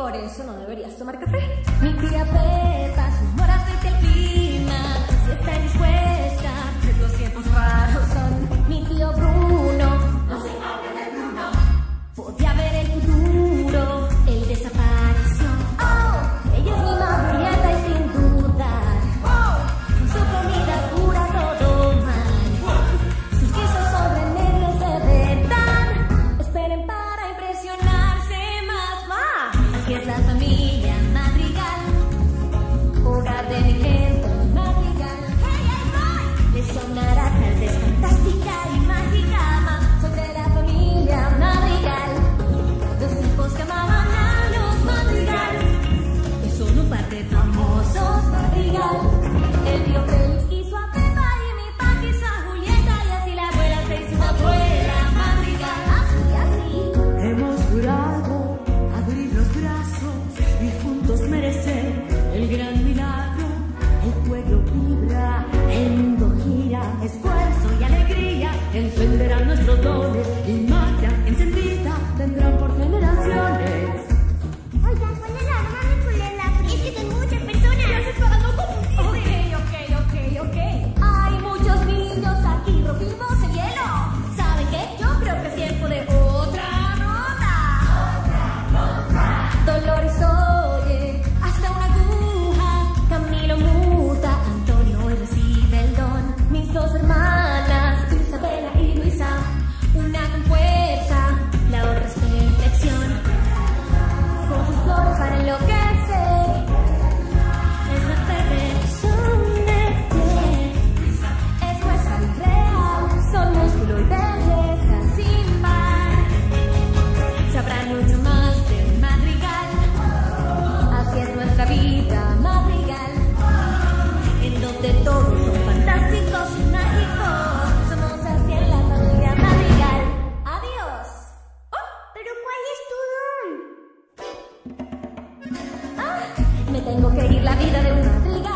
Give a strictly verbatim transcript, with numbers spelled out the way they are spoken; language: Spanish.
Por eso no deberías tomar café. Mi tía Pepa, su humor afecta el clima. Si está dispuesta, pues los tiempos raros son. Mi tío Bruno, no se habla del Bruno. Podía ver el futuro, él desapareció. Oh, ella es mi mamá y sin dudar. Oh, con su comida pura todo mal. Sus guisos son remedios de verdad. Esperen para impresionarse más, va. Aquí es la familia Madrigal, hogar de mi gente Madrigal. Hey, hey, boy. Les sonará tal vez fantástica y mágica más sobre la familia Madrigal. Los tipos que amaban a los Madrigal, que son un par de famosos Madrigal. El tío Félix quiso a Pepa y mi pa quiso a Julieta, y así la abuela se hizo una abuela Madrigal. Así, así. Hemos jurado abrir los brazos y juntos merecer el gran milagro. El pueblo vibra, el mundo gira, esfuerzo y alegría encenderán nuestros dones y magia encendida tendrán por generaciones. Oigan, ¿cuál es la arma de Culela? Es que son muchas personas. Ya se pagando como un Ok, ok, ok, ok. Hay muchos niños aquí, rompimos el hielo. ¿Saben qué? Yo creo que es tiempo de otra nota. Otra nota. Dolores oye, hasta una aguja. Camilo muta, Antonio hoy recibe el don. Mis dos hermanas, Isabela y Luisa, una con fuerza, la otra es perfección. Con sus flores para enloquecer. Es la perfección de piel. Es nuestra vida real. Son músculo y belleza sin par. Sabrán mucho más de Madrigal. Así es nuestra vida Madrigal, en donde todos son fantásticos y mágicos. Somos así en la familia Madrigal. Adiós. ¿Pero cuál es tu don? Ah, me tengo que ir, la vida de un Madrigal.